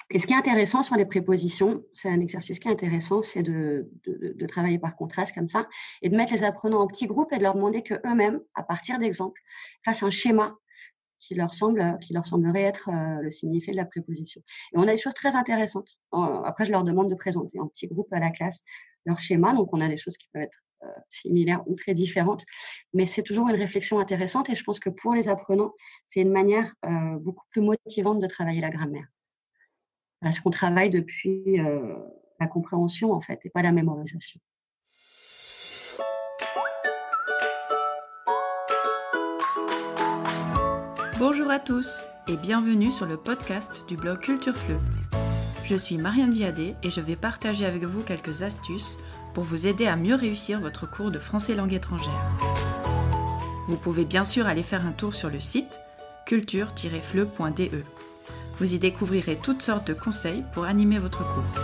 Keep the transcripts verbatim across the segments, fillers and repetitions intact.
Et ce qui est intéressant sur les prépositions, c'est un exercice qui est intéressant, c'est de, de, de travailler par contraste comme ça et de mettre les apprenants en petits groupes et de leur demander qu'eux-mêmes, à partir d'exemples, fassent un schéma qui leur semble, qui leur semblerait être euh, le signifié de la préposition. Et on a des choses très intéressantes. Euh, après, je leur demande de présenter en petits groupes à la classe leur schéma. Donc, on a des choses qui peuvent être euh, similaires ou très différentes. Mais c'est toujours une réflexion intéressante. Et je pense que pour les apprenants, c'est une manière euh, beaucoup plus motivante de travailler la grammaire. Parce qu'on travaille depuis euh, la compréhension, en fait, et pas la mémorisation. Bonjour à tous et bienvenue sur le podcast du blog Culture Fleu. Je suis Marianne Viadet et je vais partager avec vous quelques astuces pour vous aider à mieux réussir votre cours de français langue étrangère. Vous pouvez bien sûr aller faire un tour sur le site culture tiret fleu point d e. Vous y découvrirez toutes sortes de conseils pour animer votre cours.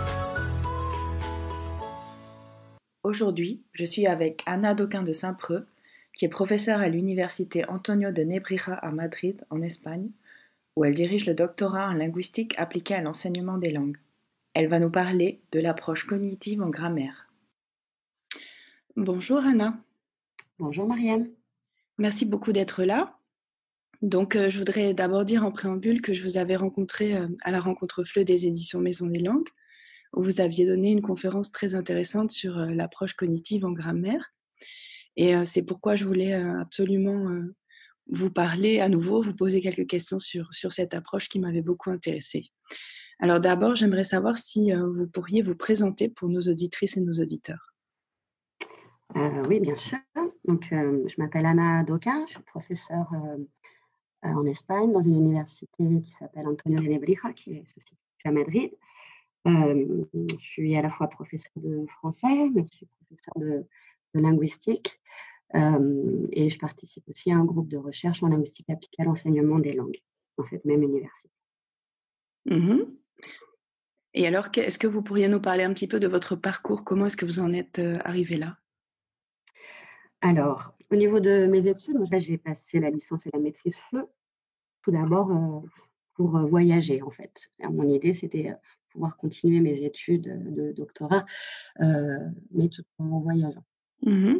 Aujourd'hui, je suis avec Ana Doquin de Saint-Preux, qui est professeure à l'université Antonio de Nebrija à Madrid, en Espagne, où elle dirige le doctorat en linguistique appliquée à l'enseignement des langues. Elle va nous parler de l'approche cognitive en grammaire. Bonjour Ana. Bonjour Marianne. Merci beaucoup d'être là. Donc, euh, je voudrais d'abord dire en préambule que je vous avais rencontré euh, à la rencontre Fleu des éditions Maison des Langues, où vous aviez donné une conférence très intéressante sur euh, l'approche cognitive en grammaire. Et euh, c'est pourquoi je voulais euh, absolument euh, vous parler à nouveau, vous poser quelques questions sur, sur cette approche qui m'avait beaucoup intéressée. Alors d'abord, j'aimerais savoir si euh, vous pourriez vous présenter pour nos auditrices et nos auditeurs. Euh, oui, bien sûr. Donc, euh, je m'appelle Ana Doquin, je suis professeure euh, en Espagne, dans une université qui s'appelle Antonio de Nebrija, qui est se situe à Madrid. Euh, je suis à la fois professeure de français, mais je suis professeure de, de linguistique. Euh, et je participe aussi à un groupe de recherche en linguistique appliquée à l'enseignement des langues dans cette même université. Mmh. Et alors, est-ce que vous pourriez nous parler un petit peu de votre parcours? Comment est-ce que vous en êtes euh, arrivé là? Alors, au niveau de mes études, là, j'ai passé la licence et la maîtrise FLE, tout d'abord euh, pour euh, voyager, en fait. Alors, mon idée, c'était euh, pouvoir continuer mes études de doctorat, euh, mais tout en voyageant. Mmh.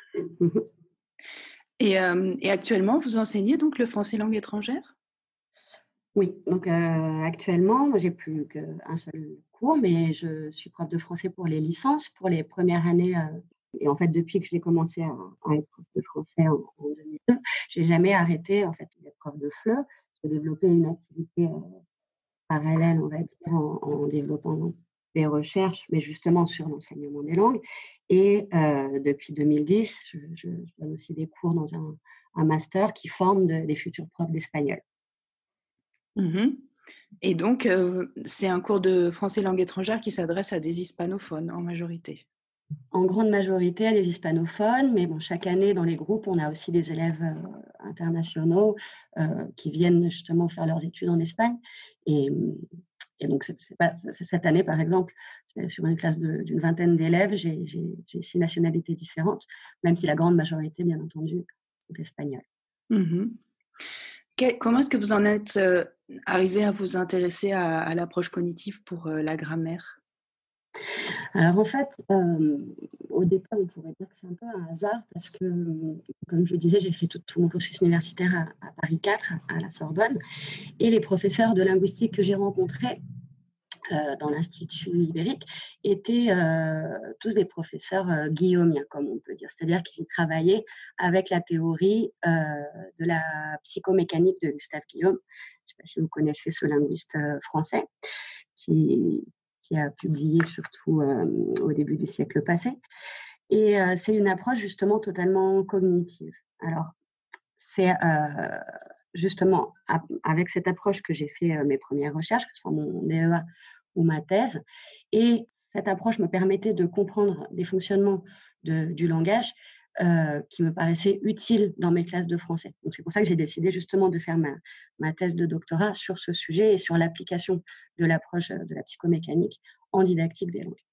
Et, euh, et actuellement, vous enseignez donc le français langue étrangère? Oui, donc euh, actuellement, moi, j'ai plus qu'un seul cours, mais je suis prof de français pour les licences, pour les premières années. Euh, et en fait, depuis que j'ai commencé à, à être prof de français en, en deux mille deux, j'ai jamais arrêté en fait d'être prof de FLE. J'ai développé une activité euh, parallèle, on va dire, en, en développant des recherches, mais justement sur l'enseignement des langues. Et euh, depuis deux mille dix, je, je, je donne aussi des cours dans un, un master qui forme de, des futurs profs d'espagnol. Mmh. Et donc, euh, c'est un cours de français langue étrangère qui s'adresse à des hispanophones en majorité. En grande majorité à des hispanophones, mais bon, chaque année dans les groupes, on a aussi des élèves euh, internationaux euh, qui viennent justement faire leurs études en Espagne. Et, et donc, c'est, c'est pas, c'est cette année, par exemple, sur une classe de, d'une vingtaine d'élèves, j'ai, j'ai, j'ai six nationalités différentes, même si la grande majorité, bien entendu, sont espagnoles. Mmh. Que, comment est-ce que vous en êtes euh, arrivé à vous intéresser à, à l'approche cognitive pour euh, la grammaire? Alors en fait, euh, au départ, on pourrait dire que c'est un peu un hasard parce que, comme je le disais, j'ai fait tout, tout mon cursus universitaire à, à Paris quatre, à la Sorbonne, et les professeurs de linguistique que j'ai rencontrés euh, dans l'Institut ibérique étaient euh, tous des professeurs euh, guillaumiens, comme on peut dire, c'est-à-dire qu'ils travaillaient avec la théorie euh, de la psychomécanique de Gustave Guillaume. Je ne sais pas si vous connaissez ce linguiste euh, français qui qui a publié surtout euh, au début du siècle passé. Et euh, c'est une approche justement totalement cognitive. Alors, c'est euh, justement avec cette approche que j'ai fait euh, mes premières recherches, que ce soit mon D E A ou ma thèse. Et cette approche me permettait de comprendre des fonctionnements de, du langage euh, qui me paraissaient utiles dans mes classes de français. Donc, c'est pour ça que j'ai décidé justement de faire ma, ma thèse de doctorat sur ce sujet et sur l'application de l'approche de la psychomécanique en didactique des langues.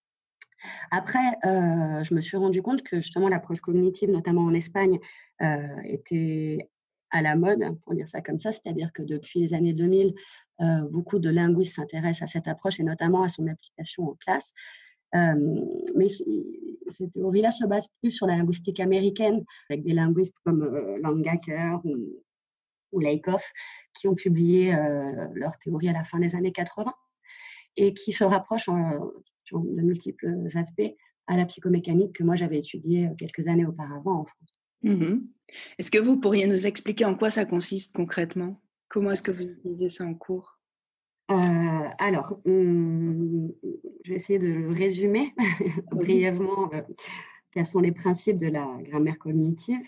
Après, euh, je me suis rendu compte que justement l'approche cognitive, notamment en Espagne, euh, était à la mode, pour dire ça comme ça, c'est-à-dire que depuis les années deux mille, Euh, beaucoup de linguistes s'intéressent à cette approche et notamment à son application en classe. Euh, mais ces théories-là se basent plus sur la linguistique américaine, avec des linguistes comme euh, Langacker ou, ou Lakoff, qui ont publié euh, leurs théories à la fin des années quatre-vingts et qui se rapprochent en, sur de multiples aspects à la psychomécanique que moi j'avais étudiée quelques années auparavant en France. Mmh. Est-ce que vous pourriez nous expliquer en quoi ça consiste concrètement? Comment est-ce que vous utilisez ça en cours? Euh, alors, hum, je vais essayer de le résumer Oui. brièvement. Euh, quels sont les principes de la grammaire cognitive?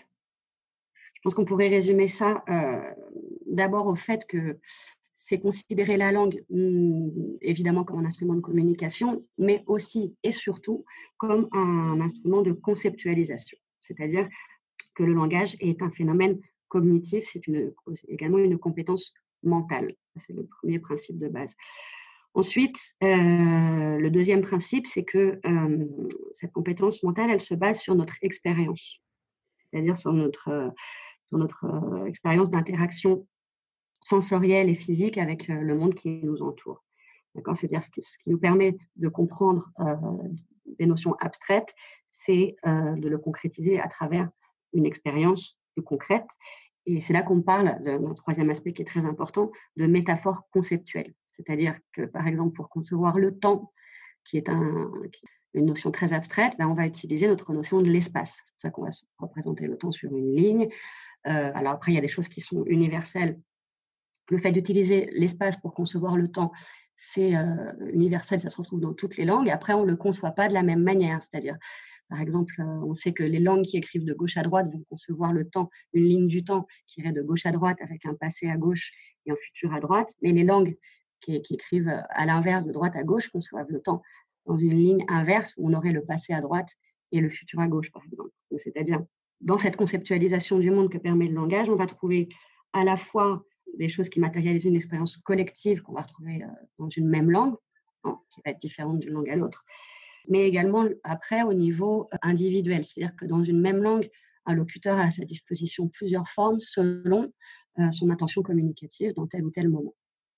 Je pense qu'on pourrait résumer ça euh, d'abord au fait que c'est considérer la langue hum, évidemment comme un instrument de communication, mais aussi et surtout comme un instrument de conceptualisation. C'est-à-dire que le langage est un phénomène cognitif, c'est une, également une compétence mentale. C'est le premier principe de base. Ensuite, euh, le deuxième principe, c'est que euh, cette compétence mentale, elle se base sur notre expérience, c'est-à-dire sur notre, euh, sur notre euh, expérience d'interaction sensorielle et physique avec euh, le monde qui nous entoure. D'accord ? C'est-à-dire ce qui, ce qui nous permet de comprendre euh, des notions abstraites, c'est euh, de le concrétiser à travers une expérience plus concrète. Et c'est là qu'on parle d'un troisième aspect qui est très important, de métaphore conceptuelle. C'est-à-dire que, par exemple, pour concevoir le temps, qui est un, une notion très abstraite, ben on va utiliser notre notion de l'espace. C'est pour ça qu'on va représenter le temps sur une ligne. Euh, alors après, il y a des choses qui sont universelles. Le fait d'utiliser l'espace pour concevoir le temps, c'est euh, universel, ça se retrouve dans toutes les langues. Après, on ne le conçoit pas de la même manière. C'est-à-dire, par exemple, euh, on sait que les langues qui écrivent de gauche à droite vont concevoir le temps, une ligne du temps qui irait de gauche à droite avec un passé à gauche et un futur à droite. Mais les langues qui, qui écrivent à l'inverse, de droite à gauche, conçoivent le temps dans une ligne inverse où on aurait le passé à droite et le futur à gauche, par exemple. Donc, c'est-à-dire, dans cette conceptualisation du monde que permet le langage, on va trouver à la fois des choses qui matérialisent une expérience collective qu'on va retrouver dans une même langue, hein, qui va être différente d'une langue à l'autre, mais également après au niveau individuel, c'est-à-dire que dans une même langue, un locuteur a à sa disposition plusieurs formes selon euh, son intention communicative dans tel ou tel moment.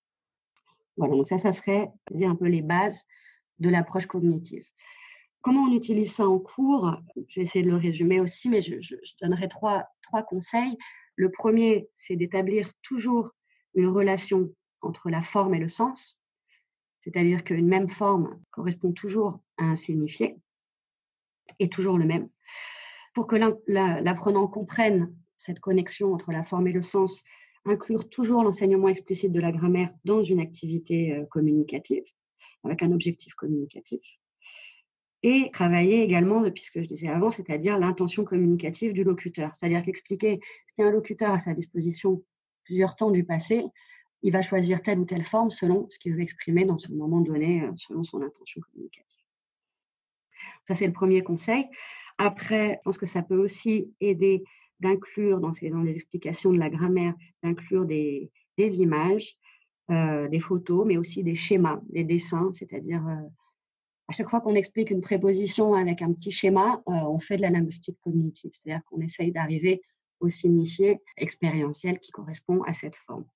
Voilà, donc ça, ça serait dire, un peu les bases de l'approche cognitive. Comment on utilise ça en cours? Je vais essayer de le résumer aussi, mais je, je, je donnerai trois, trois conseils. Le premier, c'est d'établir toujours une relation entre la forme et le sens, c'est-à-dire qu'une même forme correspond toujours à un signifié, et toujours le même. Pour que l'apprenant comprenne cette connexion entre la forme et le sens, inclure toujours l'enseignement explicite de la grammaire dans une activité communicative, avec un objectif communicatif. Et travailler également depuis ce que je disais avant, c'est-à-dire l'intention communicative du locuteur. C'est-à-dire qu'expliquer si un locuteur a à sa disposition plusieurs temps du passé, il va choisir telle ou telle forme selon ce qu'il veut exprimer dans ce moment donné, selon son intention communicative. Ça, c'est le premier conseil. Après, je pense que ça peut aussi aider d'inclure dans, ces, dans les explications de la grammaire, d'inclure des, des images, euh, des photos, mais aussi des schémas, des dessins, c'est-à-dire... Euh, à chaque fois qu'on explique une préposition avec un petit schéma, euh, on fait de la linguistique cognitive, c'est-à-dire qu'on essaye d'arriver au signifié expérientiel qui correspond à cette forme.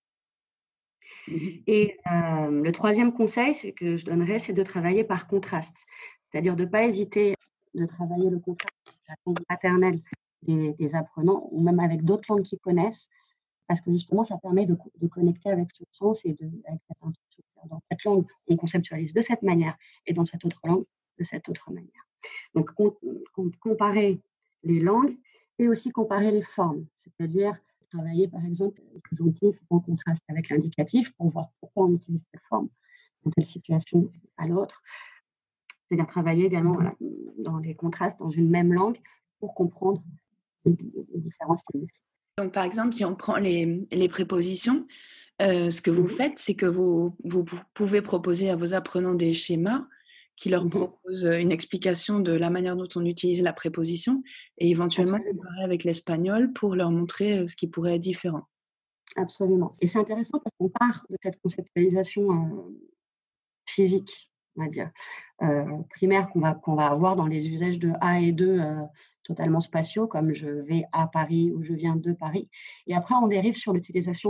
Et euh, le troisième conseil c'est que je donnerais, c'est de travailler par contraste, c'est-à-dire de ne pas hésiter de travailler le contraste avec la langue maternelle des, des apprenants, ou même avec d'autres langues qu'ils connaissent, parce que justement, ça permet de, de connecter avec ce sens et de, avec cette intention. Dans cette langue, on conceptualise de cette manière, et dans cette autre langue, de cette autre manière. Donc, on, on, comparer les langues et aussi comparer les formes, c'est-à-dire travailler, par exemple, le subjonctif en contraste avec l'indicatif pour voir pourquoi on utilise telle forme dans telle situation à l'autre. C'est-à-dire travailler également voilà, dans les contrastes dans une même langue pour comprendre les, les différents signifiés. Donc, par exemple, si on prend les, les prépositions, euh, ce que vous Mm-hmm. faites, c'est que vous, vous pouvez proposer à vos apprenants des schémas qui leur mm-hmm. proposent une explication de la manière dont on utilise la préposition et éventuellement Absolument. comparer avec l'espagnol pour leur montrer ce qui pourrait être différent. Absolument. Et c'est intéressant parce qu'on part de cette conceptualisation euh, physique, on va dire, euh, primaire qu'on va, qu'on va avoir dans les usages de A et de euh, totalement spatiaux, comme je vais à Paris ou je viens de Paris. Et après, on dérive sur l'utilisation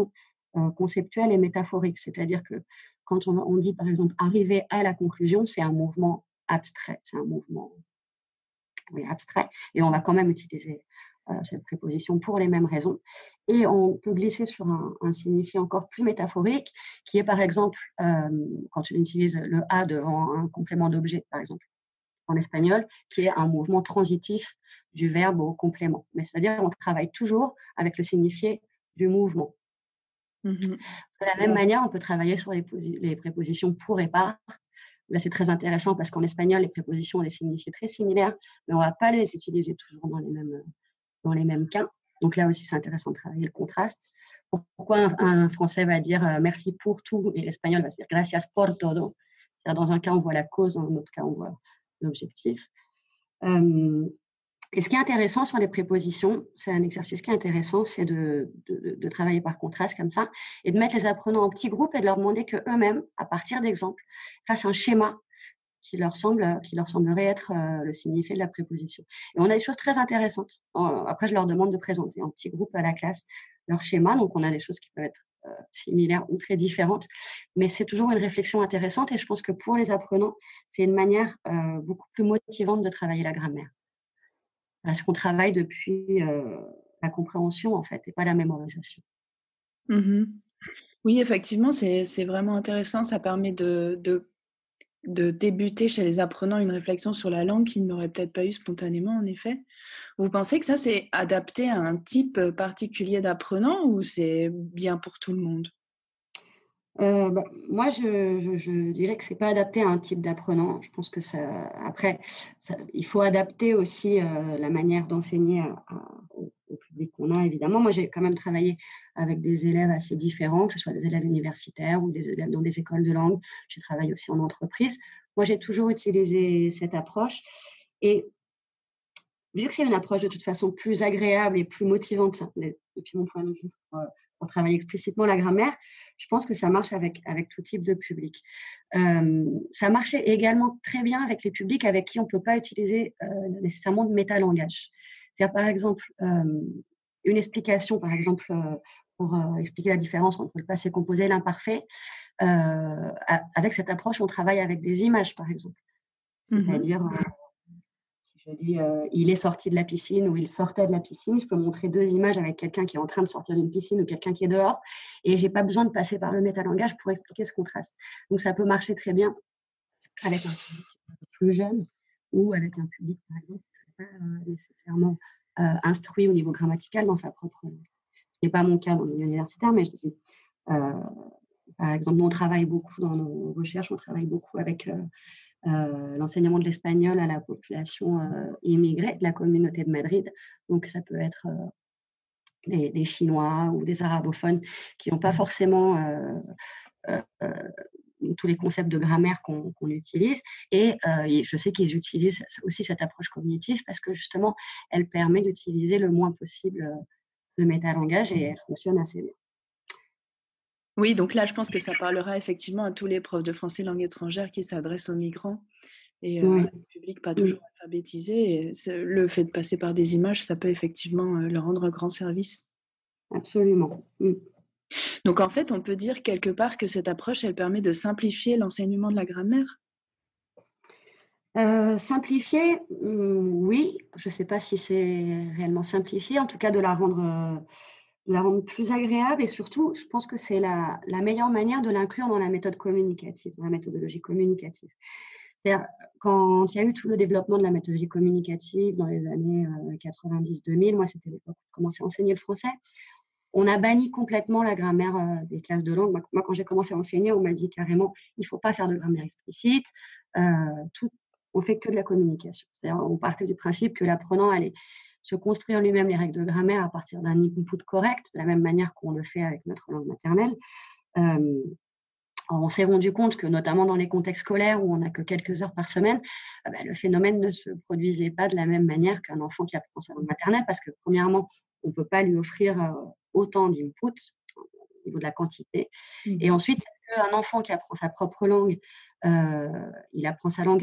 euh, conceptuel et métaphorique. C'est-à-dire que quand on, on dit, par exemple, arriver à la conclusion, c'est un mouvement abstrait, c'est un mouvement oui, abstrait, et on va quand même utiliser euh, cette préposition pour les mêmes raisons. Et on peut glisser sur un, un signifié encore plus métaphorique, qui est par exemple, euh, quand on utilise le a devant un complément d'objet, par exemple, en espagnol, qui est un mouvement transitif du verbe au complément. Mais c'est-à-dire qu'on travaille toujours avec le signifié du mouvement. Mmh. De la même manière, on peut travailler sur les, les prépositions pour et par. Là, c'est très intéressant parce qu'en espagnol, les prépositions ont des signifiés très similaires, mais on ne va pas les utiliser toujours dans les mêmes, dans les mêmes cas. Donc là aussi, c'est intéressant de travailler le contraste. Pourquoi un, un Français va dire euh, merci pour tout et l'Espagnol va dire gracias por todo. C'est-à-dire, dans un cas, on voit la cause, dans l'autre cas, on voit l'objectif. Euh, Et ce qui est intéressant sur les prépositions, c'est un exercice qui est intéressant, c'est de, de, de travailler par contraste comme ça et de mettre les apprenants en petits groupes et de leur demander qu'eux-mêmes, à partir d'exemples, fassent un schéma qui leur, semble, qui leur semblerait être euh, le signifié de la préposition. Et on a des choses très intéressantes. Après, je leur demande de présenter en petits groupes à la classe leur schéma. Donc, on a des choses qui peuvent être euh, similaires ou très différentes. Mais c'est toujours une réflexion intéressante et je pense que pour les apprenants, c'est une manière euh, beaucoup plus motivante de travailler la grammaire. Parce qu'on travaille depuis euh, la compréhension, en fait, et pas la mémorisation. Mmh. Oui, effectivement, c'est, c'est vraiment intéressant. Ça permet de, de, de débuter chez les apprenants une réflexion sur la langue qu'ils n'auraient peut-être pas eu spontanément, en effet. Vous pensez que ça, c'est adapté à un type particulier d'apprenant ou c'est bien pour tout le monde? Euh, bah, moi, je, je, je dirais que c'est pas adapté à un type d'apprenant. Je pense que ça, après, ça, il faut adapter aussi euh, la manière d'enseigner à, à, au, au public qu'on a, évidemment. Moi, j'ai quand même travaillé avec des élèves assez différents, que ce soit des élèves universitaires ou des élèves dans des écoles de langue. J'ai travaillé aussi en entreprise. Moi, j'ai toujours utilisé cette approche. Et vu que c'est une approche de toute façon plus agréable et plus motivante, depuis mon point de vue, pour, pour travailler explicitement la grammaire, je pense que ça marche avec, avec tout type de public. Euh, ça marchait également très bien avec les publics avec qui on ne peut pas utiliser euh, nécessairement de métalangage. C'est-à-dire, par exemple, euh, une explication, par exemple, euh, pour euh, expliquer la différence entre le passé composé et l'imparfait. Euh, avec cette approche, on travaille avec des images, par exemple. C'est-à-dire... Mmh. Je dis, euh, il est sorti de la piscine ou il sortait de la piscine. Je peux montrer deux images avec quelqu'un qui est en train de sortir d'une piscine ou quelqu'un qui est dehors. Et je n'ai pas besoin de passer par le métalangage pour expliquer ce contraste. Donc, ça peut marcher très bien avec un public plus jeune ou avec un public, par exemple, qui ne serait pas euh, nécessairement euh, instruit au niveau grammatical dans sa propre langue. Ce n'est pas mon cas dans le milieu universitaire, mais je dis, euh, par exemple, nous, on travaille beaucoup dans nos recherches, on travaille beaucoup avec... Euh, Euh, l'enseignement de l'espagnol à la population euh, immigrée de la communauté de Madrid. Donc, ça peut être euh, des, des Chinois ou des arabophones qui n'ont pas forcément euh, euh, euh, tous les concepts de grammaire qu'on, qu'on utilise. Et, euh, et je sais qu'ils utilisent aussi cette approche cognitive parce que justement, elle permet d'utiliser le moins possible de métalangage et elle fonctionne assez bien. Oui, donc là, je pense que ça parlera effectivement à tous les profs de français langue étrangère qui s'adressent aux migrants et euh, Oui. à un public pas toujours oui. alphabétisé. Et le fait de passer par des images, ça peut effectivement euh, leur rendre un grand service. Absolument. Oui. Donc en fait, on peut dire quelque part que cette approche, elle permet de simplifier l'enseignement de la grammaire. Euh, simplifier, oui. Je ne sais pas si c'est réellement simplifié. En tout cas, de la rendre... Euh, de la rendre plus agréable et surtout, je pense que c'est la, la meilleure manière de l'inclure dans la méthode communicative, dans la méthodologie communicative. C'est-à-dire, quand il y a eu tout le développement de la méthodologie communicative dans les années quatre-vingt-dix deux mille, moi, c'était l'époque où je commençais à enseigner le français, on a banni complètement la grammaire euh, des classes de langue. Moi, moi, quand j'ai commencé à enseigner, on m'a dit carrément, il ne faut pas faire de grammaire explicite, euh, tout, on ne fait que de la communication. C'est-à-dire, on partait du principe que l'apprenant allait se construire lui-même les règles de grammaire à partir d'un input correct, de la même manière qu'on le fait avec notre langue maternelle. Euh, on s'est rendu compte que, notamment dans les contextes scolaires où on n'a que quelques heures par semaine, euh, bah, le phénomène ne se produisait pas de la même manière qu'un enfant qui apprend sa langue maternelle, parce que, premièrement, on ne peut pas lui offrir euh, autant d'input au niveau de la quantité. Mmh. Et ensuite, parce qu'un enfant qui apprend sa propre langue, euh, il apprend sa langue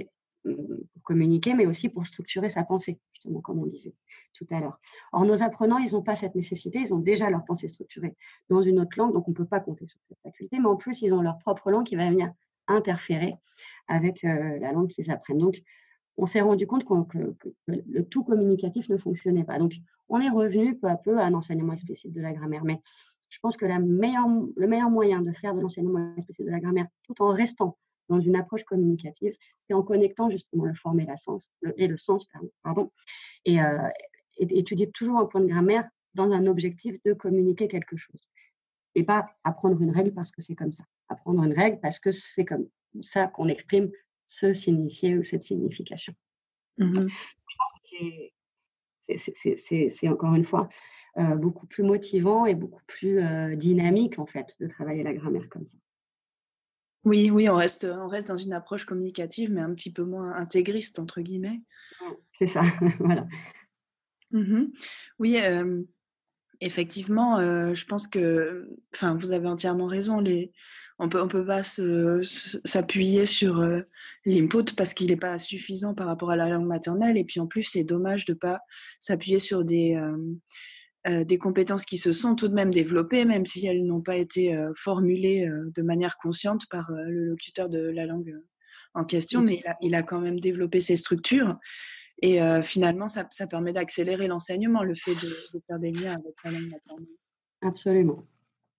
pour communiquer, mais aussi pour structurer sa pensée, justement, comme on disait tout à l'heure. Or, nos apprenants, ils n'ont pas cette nécessité, ils ont déjà leur pensée structurée dans une autre langue, donc on ne peut pas compter sur cette faculté, mais en plus, ils ont leur propre langue qui va venir interférer avec euh, la langue qu'ils apprennent. Donc, on s'est rendu compte que, que, que le tout communicatif ne fonctionnait pas. Donc, on est revenu peu à peu à un enseignement explicite de la grammaire. Mais je pense que la meilleure, le meilleur moyen de faire de l'enseignement explicite de la grammaire tout en restant dans une approche communicative, c'est en connectant justement le forme et, la sens, le, et le sens, pardon, et, euh, et étudier toujours un point de grammaire dans un objectif de communiquer quelque chose. Et pas apprendre une règle parce que c'est comme ça. Apprendre une règle parce que c'est comme ça qu'on exprime ce signifié ou cette signification. Mmh. Je pense que c'est, c'est, c'est, c'est, c'est encore une fois euh, beaucoup plus motivant et beaucoup plus euh, dynamique en fait de travailler la grammaire comme ça. Oui, oui, on reste, on reste dans une approche communicative, mais un petit peu moins intégriste, entre guillemets. C'est ça, voilà. Mmh. Oui, euh, effectivement, euh, je pense que, enfin, vous avez entièrement raison. Les, on peut, on peut pas se, se, s'appuyer sur euh, l'input parce qu'il n'est pas suffisant par rapport à la langue maternelle. Et puis en plus, c'est dommage de pas s'appuyer sur des euh, Euh, des compétences qui se sont tout de même développées, même si elles n'ont pas été euh, formulées euh, de manière consciente par euh, le locuteur de la langue euh, en question, mais il a, il a quand même développé ces structures. Et euh, finalement, ça, ça permet d'accélérer l'enseignement, le fait de, de faire des liens avec la langue maternelle. Absolument.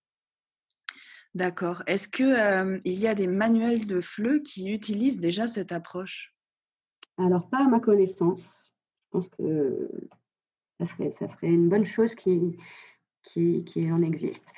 D'accord. Est-ce qu'il euh, y a des manuels de F L E qui utilisent déjà cette approche? Alors, pas à ma connaissance. Je pense que ça serait, ça serait une bonne chose qui, qui, qui en existe.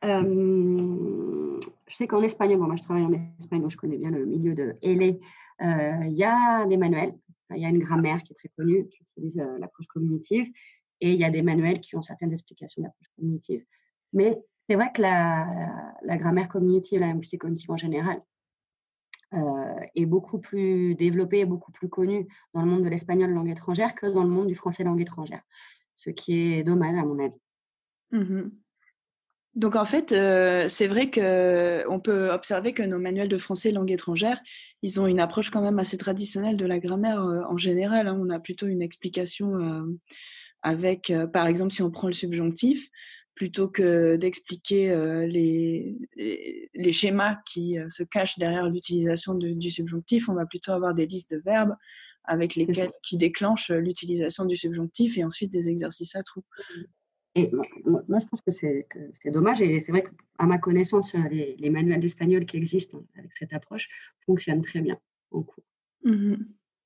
Euh, je sais qu'en espagnol, bon, moi je travaille en Espagne, donc je connais bien le milieu de L A. Euh, il y a des manuels, il y a une grammaire qui est très connue, qui utilise euh, l'approche cognitive, et il y a des manuels qui ont certaines explications d'approche cognitive. Mais c'est vrai que la, la grammaire cognitive, la linguistique cognitive en général, euh, est beaucoup plus développée et beaucoup plus connue dans le monde de l'espagnol langue étrangère que dans le monde du français langue étrangère, ce qui est dommage à mon avis. Mmh. Donc en fait, euh, c'est vrai qu'on peut observer que nos manuels de français langue étrangère, ils ont une approche quand même assez traditionnelle de la grammaire euh, en général. Hein. On a plutôt une explication euh, avec, euh, par exemple, si on prend le subjonctif, plutôt que d'expliquer euh, les, les, les schémas qui euh, se cachent derrière l'utilisation de, du subjonctif, on va plutôt avoir des listes de verbes avec lesquelles qui déclenchent l'utilisation du subjonctif et ensuite des exercices à trous. Et moi, moi, je pense que c'est, que c'est dommage. Et c'est vrai qu'à ma connaissance, les, les manuels d'espagnol qui existent avec cette approche fonctionnent très bien en cours. Mmh.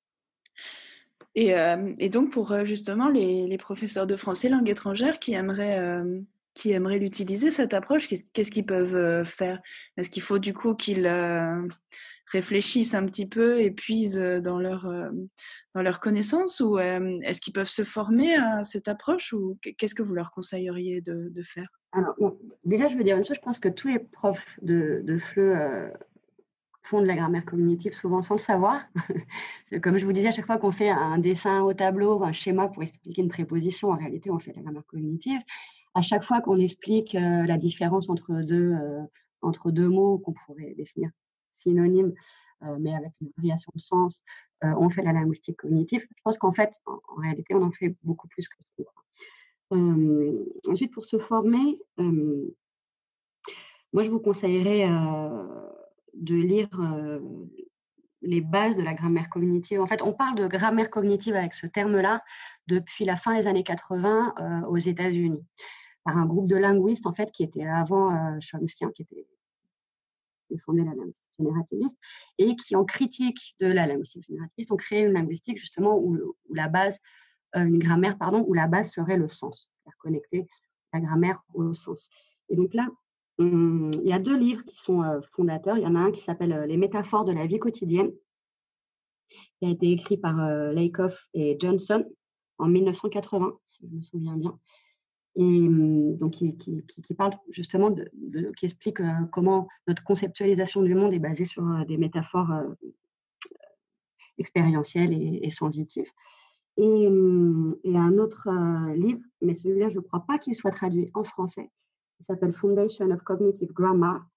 Et, euh, et donc, pour euh, justement les, les professeurs de français langue étrangère qui aimeraient, euh, qui aimeraient l'utiliser, cette approche, qu'est-ce, qu'est-ce qu'ils peuvent euh, faire? Est-ce qu'il faut du coup qu'ils euh, réfléchissent un petit peu et puisent dans leur, euh, dans leurs connaissances, ou euh, est-ce qu'ils peuvent se former à cette approche, ou qu'est-ce que vous leur conseilleriez de, de faire? Alors, bon, déjà, je veux dire une chose, je pense que tous les profs de, de F L E euh, font de la grammaire cognitive souvent sans le savoir. Comme je vous disais, à chaque fois qu'on fait un dessin au tableau, un schéma pour expliquer une préposition, en réalité, on fait de la grammaire cognitive. À chaque fois qu'on explique euh, la différence entre deux, euh, entre deux mots qu'on pourrait définir synonymes, euh, mais avec une variation de sens, euh, on fait la linguistique cognitive. Je pense qu'en fait, en, en réalité, on en fait beaucoup plus que ce qu'on croit. Euh, ensuite, pour se former, euh, moi, je vous conseillerais euh, de lire euh, les bases de la grammaire cognitive. En fait, on parle de grammaire cognitive avec ce terme-là depuis la fin des années quatre-vingts euh, aux États-Unis, par un groupe de linguistes, en fait, qui était avant euh, Chomsky, hein, qui était qui fondé la linguistique générativiste, et qui, en critique de la linguistique générativiste, ont créé une linguistique justement où, où la base, euh, une grammaire, pardon, où la base serait le sens, c'est-à-dire connecter la grammaire au sens. Et donc là, hum, il y a deux livres qui sont euh, fondateurs. Il y en a un qui s'appelle euh, Les métaphores de la vie quotidienne, qui a été écrit par euh, Lakoff et Johnson en mille neuf cent quatre-vingts, si je me souviens bien. Et donc qui, qui, qui parle justement, de, de, qui explique euh, comment notre conceptualisation du monde est basée sur euh, des métaphores euh, expérientielles et, et sensitives. Et, et un autre euh, livre, mais celui-là, je ne crois pas qu'il soit traduit en français, qui s'appelle Foundation of Cognitive Grammar,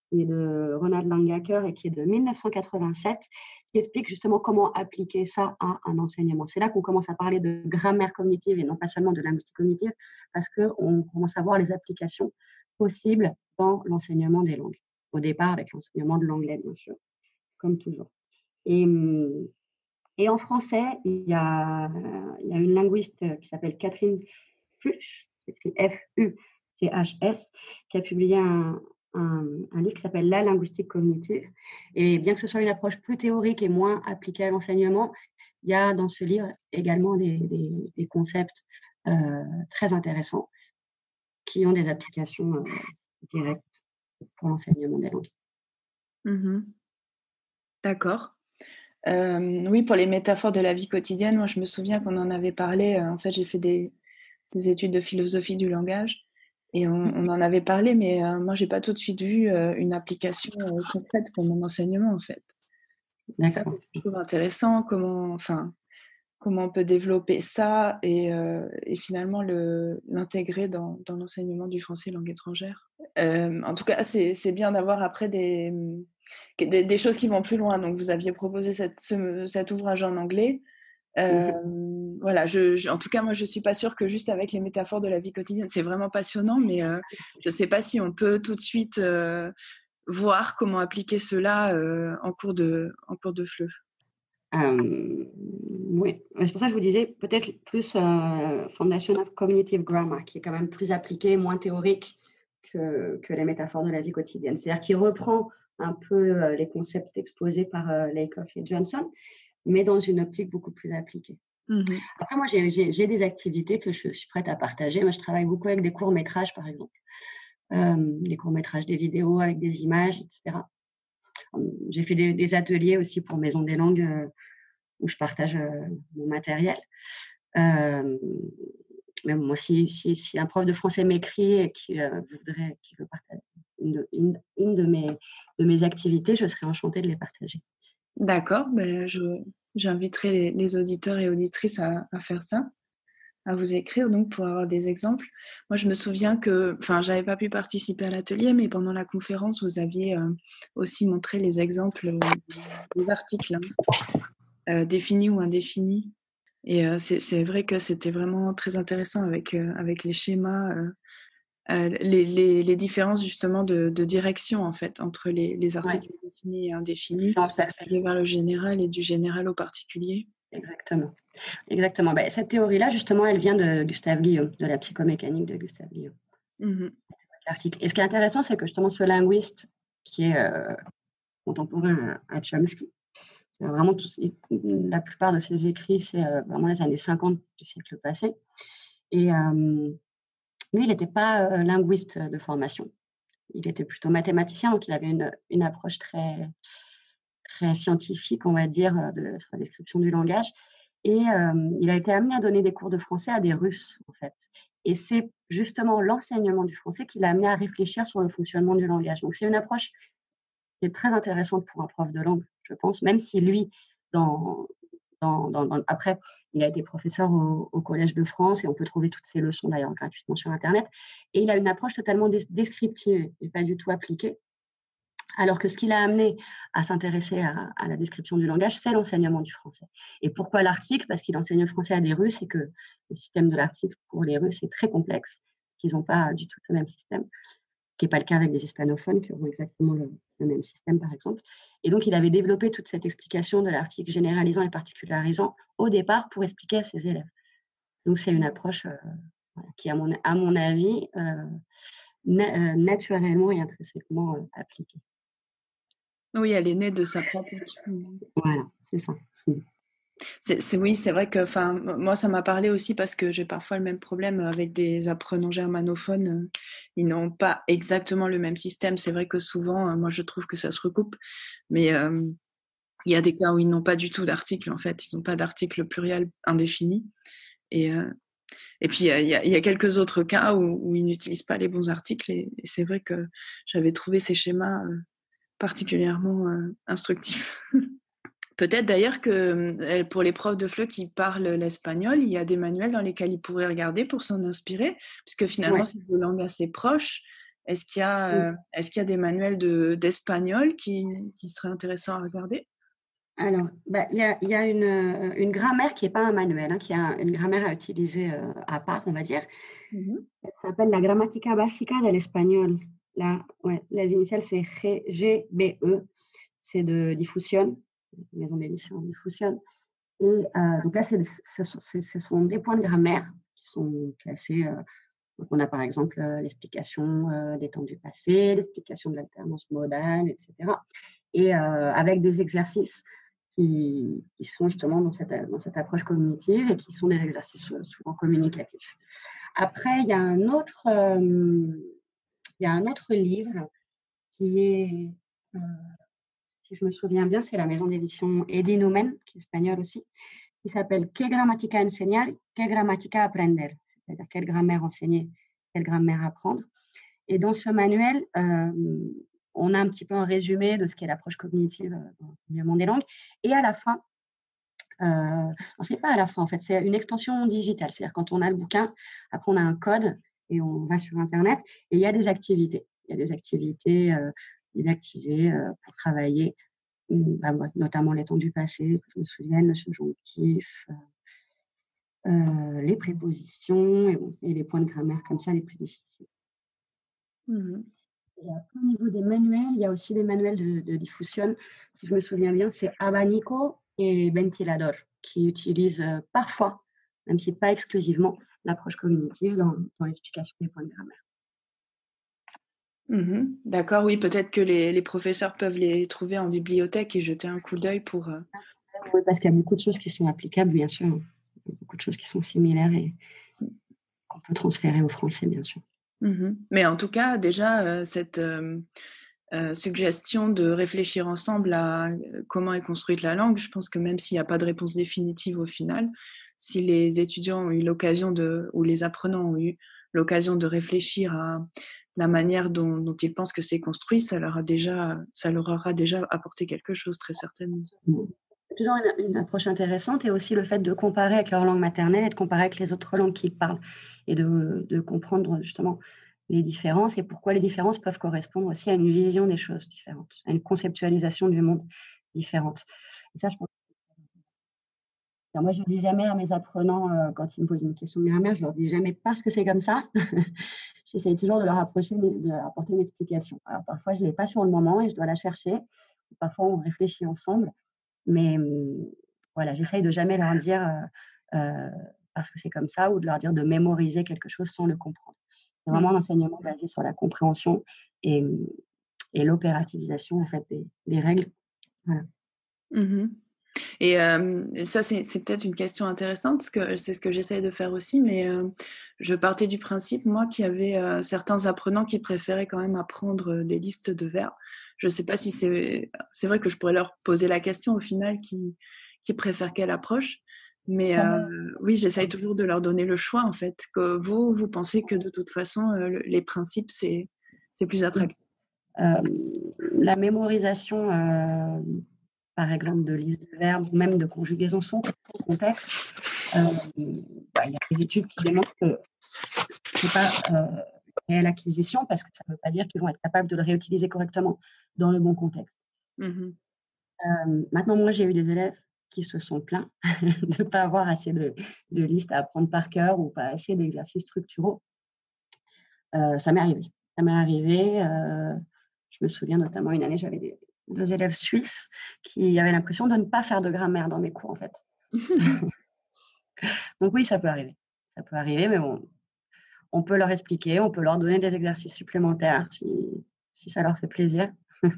qui est de Ronald Langacker et qui est de mille neuf cent quatre-vingt-sept, qui explique justement comment appliquer ça à un enseignement. C'est là qu'on commence à parler de grammaire cognitive et non pas seulement de linguistique cognitive, parce qu'on commence à voir les applications possibles dans l'enseignement des langues. Au départ, avec l'enseignement de l'anglais, bien sûr, comme toujours. Et, et en français, il y, a, il y a une linguiste qui s'appelle Catherine Fuchs, c'est écrit F U C H S, qui a publié un, un, un livre qui s'appelle La linguistique cognitive. Et bien que ce soit une approche plus théorique et moins appliquée à l'enseignement, il y a dans ce livre également des, des, des concepts euh, très intéressants qui ont des applications euh, directes pour l'enseignement des langues. Mmh. D'accord. Euh, oui, pour les métaphores de la vie quotidienne, moi je me souviens qu'on en avait parlé. Euh, en fait, j'ai fait des, des études de philosophie du langage et on, on en avait parlé, mais euh, moi j'ai pas tout de suite vu euh, une application euh, concrète pour mon enseignement en fait. C'est ça que je trouve intéressant, comment, enfin, comment on peut développer ça et, euh, et finalement le, l'intégrer dans, dans l'enseignement du français langue étrangère. Euh, en tout cas, c'est, c'est bien d'avoir après des, des, des choses qui vont plus loin. Donc, vous aviez proposé cette, ce, cet ouvrage en anglais. Euh, mmh. Voilà, je, je, en tout cas, moi, je ne suis pas sûre que juste avec les métaphores de la vie quotidienne, c'est vraiment passionnant, mais euh, je ne sais pas si on peut tout de suite euh, voir comment appliquer cela euh, en cours de, en cours de F L E. Euh, oui, c'est pour ça que je vous disais peut-être plus euh, Foundation of Cognitive Grammar, qui est quand même plus appliqué, moins théorique que, que les métaphores de la vie quotidienne. C'est-à-dire qu'il reprend un peu euh, les concepts exposés par euh, Lakoff et Johnson, mais dans une optique beaucoup plus appliquée. Mmh. Après, moi, j'ai, j'ai, j'ai des activités que je suis prête à partager. Moi, je travaille beaucoup avec des courts-métrages, par exemple. Euh, des courts-métrages, des vidéos avec des images, et cetera. J'ai fait des, des ateliers aussi pour Maison des Langues euh, où je partage euh, mon matériel. Euh, mais moi, si, si, si un prof de français m'écrit et qui euh, voudrait, qui veut partager une de, une, une de, mes, de mes activités, je serais enchantée de les partager. D'accord, ben je, j'inviterai les, les auditeurs et auditrices à, à faire ça, à vous écrire donc pour avoir des exemples. Moi, je me souviens que, enfin, j'avais pas pu participer à l'atelier, mais pendant la conférence, vous aviez euh, aussi montré les exemples euh, des articles hein, euh, définis ou indéfinis. Et euh, c'est, c'est vrai que c'était vraiment très intéressant avec, euh, avec les schémas, euh, euh, les, les, les différences justement de, de direction en fait entre les, les articles ouais. définis et indéfinis, vers le général et du général au particulier. Exactement. Exactement. Ben, cette théorie-là, justement, elle vient de Gustave Guillaume, de la psychomécanique de Gustave Guillaume. Mm-hmm. Et ce qui est intéressant, c'est que justement, ce linguiste qui est euh, contemporain à, à Chomsky, c'est vraiment tout, la plupart de ses écrits, c'est euh, vraiment les années cinquante du siècle passé. Et euh, lui, il n'était pas euh, linguiste de formation. Il était plutôt mathématicien, donc il avait une, une approche très, très scientifique, on va dire, de sur la description du langage. Et euh, il a été amené à donner des cours de français à des Russes, en fait. Et c'est justement l'enseignement du français qui l'a amené à réfléchir sur le fonctionnement du langage. Donc, c'est une approche qui est très intéressante pour un prof de langue, je pense, même si lui, dans, dans, dans, dans, après, il a été professeur au, au Collège de France et on peut trouver toutes ses leçons, d'ailleurs, gratuitement sur Internet. Et il a une approche totalement des, descriptive et pas du tout appliquée. Alors que ce qui l'a amené à s'intéresser à, à la description du langage, c'est l'enseignement du français. Et pourquoi l'article ? Parce qu'il enseigne le français à des Russes et que le système de l'article pour les Russes est très complexe, qu'ils n'ont pas du tout le même système, qui n'est pas le cas avec des hispanophones qui ont exactement le, le même système, par exemple. Et donc, il avait développé toute cette explication de l'article généralisant et particularisant au départ pour expliquer à ses élèves. Donc, c'est une approche euh, voilà, qui, à mon, à mon avis, euh, na- euh, naturellement et intrinsèquement euh, appliquée. Oui, elle est née de sa pratique. Voilà, c'est ça. C'est, c'est, oui, c'est vrai que enfin, moi, ça m'a parlé aussi parce que j'ai parfois le même problème avec des apprenants germanophones. Ils n'ont pas exactement le même système. C'est vrai que souvent, moi, je trouve que ça se recoupe. Mais euh, il y a des cas où ils n'ont pas du tout d'article, en fait. Ils n'ont pas d'article pluriel indéfini. Et, euh, et puis, il y, a, il y a quelques autres cas où, où ils n'utilisent pas les bons articles. Et, et c'est vrai que j'avais trouvé ces schémas euh, particulièrement euh, instructifs. Peut-être d'ailleurs que pour les profs de F L E qui parlent l'espagnol, il y a des manuels dans lesquels ils pourraient regarder pour s'en inspirer, puisque finalement, ouais. c'est deux langues assez proches Est-ce qu'il y a, euh, est-ce qu'il y a des manuels de, d'espagnol qui, qui seraient intéressants à regarder? Alors, bah, il y a, il y a une, euh, une grammaire qui n'est pas un manuel, hein, qui a une grammaire à utiliser euh, à part, on va dire. Mhm. Elle s'appelle la Gramática Básica del Español. La, ouais, les initiales, c'est G B E. C'est de Diffusion, maison d'édition Diffusion. Et euh, donc là, c'est, ce, sont, ce sont des points de grammaire qui sont classés. Euh, donc on a par exemple euh, l'explication euh, des temps du passé, l'explication de l'alternance modale, et cetera. Et euh, avec des exercices qui, qui sont justement dans cette, dans cette approche cognitive et qui sont des exercices souvent communicatifs. Après, il y a un autre, euh, il y a un autre livre qui est, euh, si je me souviens bien, c'est la maison d'édition Edinumen, qui est espagnole aussi, qui s'appelle Que grammatica enseñar, que grammatica aprender, c'est-à-dire quelle grammaire enseigner, quelle grammaire apprendre. Et dans ce manuel, euh, on a un petit peu un résumé de ce qu'est l'approche cognitive dans le monde des langues. Et à la fin, euh, ce n'est pas à la fin en fait, c'est une extension digitale. C'est-à-dire quand on a le bouquin, après on a un code et on va sur Internet et il y a des activités. Il y a des activités euh, inactivées euh, pour travailler, bah, notamment les temps du passé, que je me souvienne, le subjonctif, euh, euh, les prépositions et, et les points de grammaire comme ça les plus difficiles. Mmh. Et après, au niveau des manuels, il y a aussi des manuels de, de diffusion. Si je me souviens bien, c'est Abanico et Ventilador qui utilisent euh, parfois, même si pas exclusivement, l'approche cognitive dans, dans l'explication des points de grammaire. Mmh. D'accord, oui, peut-être que les, les professeurs peuvent les trouver en bibliothèque et jeter un coup d'œil pour... Euh... Oui, parce qu'il y a beaucoup de choses qui sont applicables, bien sûr. Beaucoup de choses qui sont similaires et qu'on peut transférer au français, bien sûr. Mmh. Mais en tout cas, déjà, euh, cette euh, euh, suggestion de réfléchir ensemble à comment est construite la langue, je pense que même s'il n'y a pas de réponse définitive au final, si les étudiants ont eu l'occasion de, ou les apprenants ont eu l'occasion de réfléchir à la manière dont, dont ils pensent que c'est construit, ça leur, a déjà, ça leur aura déjà apporté quelque chose, très certainement. C'est toujours une, une approche intéressante et aussi le fait de comparer avec leur langue maternelle et de comparer avec les autres langues qu'ils parlent et de, de comprendre justement les différences et pourquoi les différences peuvent correspondre aussi à une vision des choses différentes, à une conceptualisation du monde différente. Et ça, je pense. Alors moi, je ne dis jamais à mes apprenants, euh, quand ils me posent une question de grammaire, je ne leur dis jamais parce que c'est comme ça. J'essaye toujours de leur approcher, de leur apporter une explication. Alors parfois, je ne l'ai pas sur le moment et je dois la chercher. Parfois, on réfléchit ensemble. Mais voilà, j'essaye de jamais leur dire euh, euh, parce que c'est comme ça ou de leur dire de mémoriser quelque chose sans le comprendre. C'est vraiment mmh. un enseignement basé sur la compréhension et, et l'opérativisation en fait, des, des règles. Voilà. Mmh. Et euh, ça, c'est, c'est peut-être une question intéressante, parce que c'est ce que j'essaye de faire aussi, mais euh, je partais du principe, moi, qu'il y avait euh, certains apprenants qui préféraient quand même apprendre des listes de verbes. Je ne sais pas si c'est... C'est vrai que je pourrais leur poser la question au final, qui, qui préfèrent quelle approche. Mais euh, oui, j'essaye toujours de leur donner le choix, en fait. Que vous, vous pensez que de toute façon, euh, les principes, c'est, c'est plus attractif. Euh, la mémorisation... Euh... par exemple de liste de verbes ou même de conjugaison sans contexte, euh, bah, il y a des études qui démontrent que ce n'est pas euh, une réelle acquisition parce que ça ne veut pas dire qu'ils vont être capables de le réutiliser correctement dans le bon contexte. Mmh. Euh, maintenant, moi, j'ai eu des élèves qui se sont plaints de ne pas avoir assez de, de listes à apprendre par cœur ou pas assez d'exercices structuraux. Euh, ça m'est arrivé. Ça m'est arrivé. Euh, je me souviens notamment une année, j'avais des deux élèves suisses qui avaient l'impression de ne pas faire de grammaire dans mes cours, en fait. Donc oui, ça peut arriver. Ça peut arriver, mais bon, on peut leur expliquer, on peut leur donner des exercices supplémentaires si, si ça leur fait plaisir.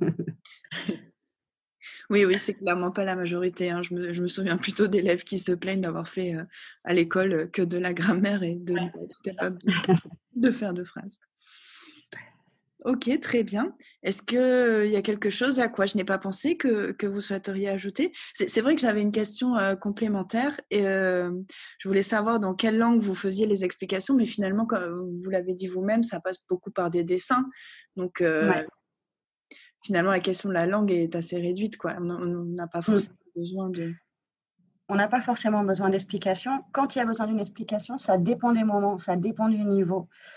Oui, oui, c'est clairement pas la majorité. Hein. Je, me, je me souviens plutôt d'élèves qui se plaignent d'avoir fait euh, à l'école que de la grammaire et de ne pas être capable de, de faire de phrases. Ok, très bien. Est-ce qu'il euh, y a quelque chose à quoi je n'ai pas pensé que, que vous souhaiteriez ajouter? c'est, c'est vrai que j'avais une question euh, complémentaire et euh, je voulais savoir dans quelle langue vous faisiez les explications, mais finalement, comme vous l'avez dit vous-même, ça passe beaucoup par des dessins. Donc, euh, ouais. Finalement, la question de la langue est assez réduite, quoi. On n'a pas forcément mmh. besoin de... On n'a pas forcément besoin d'explications. Quand il y a besoin d'une explication, ça dépend des moments, ça dépend du niveau.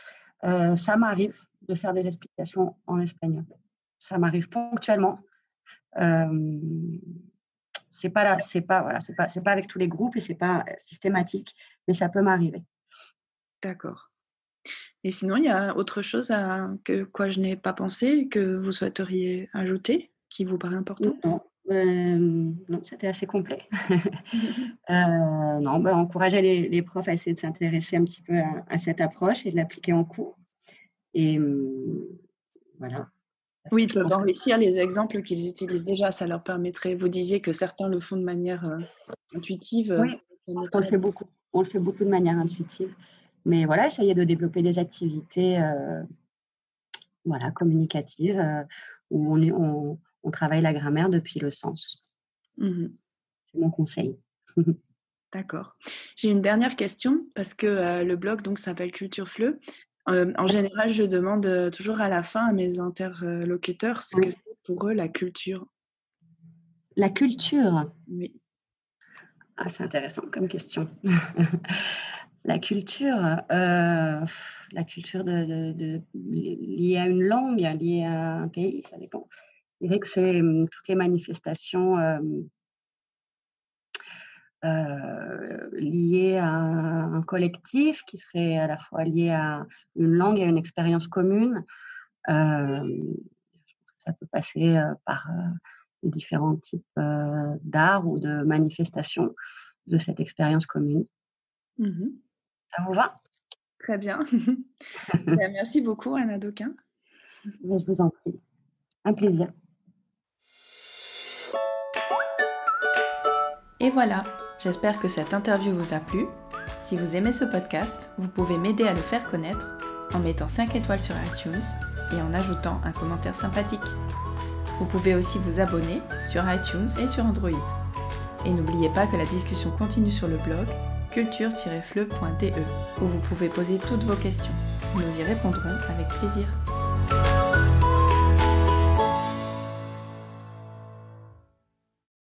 Euh, ça m'arrive de faire des explications en espagnol. Ça m'arrive ponctuellement. Euh, c'est pas là, c'est pas voilà, c'est pas c'est pas avec tous les groupes et c'est pas systématique, mais ça peut m'arriver. D'accord. Et sinon, il y a autre chose à que quoi je n'ai pas pensé, que vous souhaiteriez ajouter, qui vous paraît important? Non, euh, non, c'était assez complet. euh, non, bah, encourager les, les profs à essayer de s'intéresser un petit peu à, à cette approche et de l'appliquer en cours. Et euh, voilà. Parce Oui, que ils je peuvent pense que enrichir les exemples qu'ils utilisent déjà, ça leur permettrait vous disiez que certains le font de manière, heu, intuitive, heu, oui, ça je pense qu'on le permettrait fait beaucoup. On le fait beaucoup de manière intuitive. Mais voilà, essayer de développer des activités euh, voilà, communicatives euh, où on, est- on, on travaille la grammaire depuis le sens. Mmh. C'est mon conseil. D'accord. J'ai une dernière question parce que, heu, le blog donc s'appelle Culture Fleu. Hem, en général, je demande, heu, toujours à la fin à mes interlocuteurs ce que Oui. c'est pour eux la culture. La culture, Oui. ah, c'est intéressant comme question. La culture, euh, la culture de, de, de- liée à une langue, liée à un pays, ça dépend. Je dirais que c'est hum, toutes les manifestations euh, euh, liées à un, un collectif qui serait à la fois lié à une langue et à une expérience commune. Euh, Ça peut passer euh, par euh, les différents types euh, d'art ou de manifestations de cette expérience commune. Mmh. Ça vous va? Très bien. Bah, merci beaucoup Anna Doquin. Mais je vous en prie. Un plaisir. Et voilà, j'espère que cette interview vous a plu. Si vous aimez ce podcast, vous pouvez m'aider à le faire connaître en mettant cinq étoiles sur iTunes et en ajoutant un commentaire sympathique. Vous pouvez aussi vous abonner sur iTunes et sur Android. Et n'oubliez pas que la discussion continue sur le blog culture tiret fleu point d e où vous pouvez poser toutes vos questions. Nous y répondrons avec plaisir.